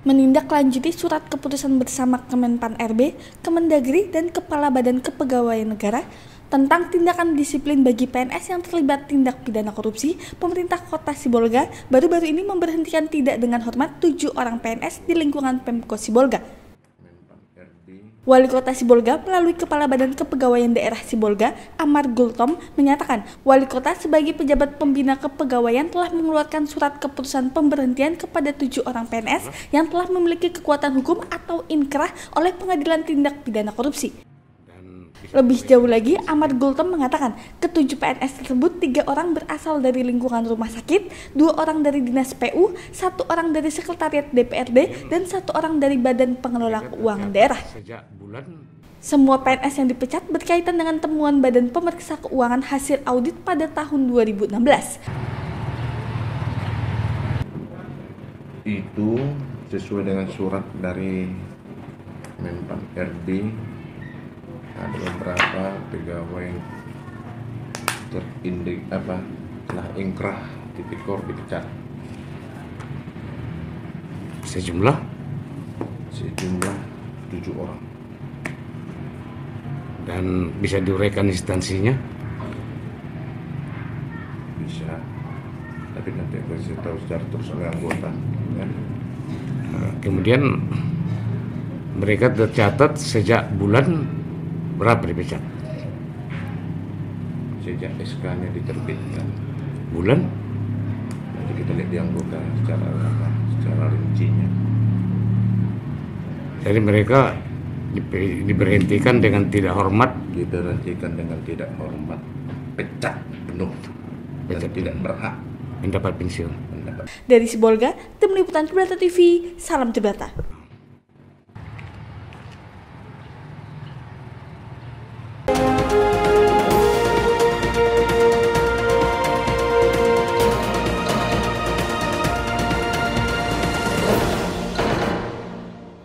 menindaklanjuti surat keputusan bersama Kemenpan RB, Kemendagri, dan Kepala Badan Kepegawaian Negara tentang tindakan disiplin bagi PNS yang terlibat tindak pidana korupsi. Pemerintah Kota Sibolga baru-baru ini memberhentikan tidak dengan hormat 7 orang PNS di lingkungan Pemko Sibolga. Wali Kota Sibolga melalui Kepala Badan Kepegawaian Daerah Sibolga, Amar Gultom, menyatakan Wali Kota sebagai pejabat pembina kepegawaian telah mengeluarkan surat keputusan pemberhentian kepada 7 orang PNS yang telah memiliki kekuatan hukum atau inkrah oleh Pengadilan Tindak Pidana Korupsi. Lebih jauh lagi, Amar Gultom mengatakan ke-7 PNS tersebut 3 orang berasal dari lingkungan rumah sakit, 2 orang dari dinas PU, 1 orang dari sekretariat DPRD, dan 1 orang dari Badan Pengelola Keuangan Daerah. Semua PNS yang dipecat berkaitan dengan temuan Badan Pemeriksa Keuangan hasil audit pada tahun 2016. Itu sesuai dengan surat dari Menpan RB. Ada beberapa pegawai telah ingkrah tipikor dipecat. Sejumlah 7 orang. Dan bisa diuraikan instansinya? Bisa, tapi nanti aku kasih tahu secara terus oleh anggota. Ya. Kemudian mereka tercatat sejak bulan berapa dipecat? Sejak SK-nya diterbitkan. Bulan? Nanti kita lihat di anggota secara rincinya. Jadi mereka diberhentikan dengan tidak hormat. Diberhentikan dengan tidak hormat, pecat penuh, dan tidak berhak mendapat pensiun. Dari Sibolga, Tim Liputan Cibrata TV, salam Cibrata.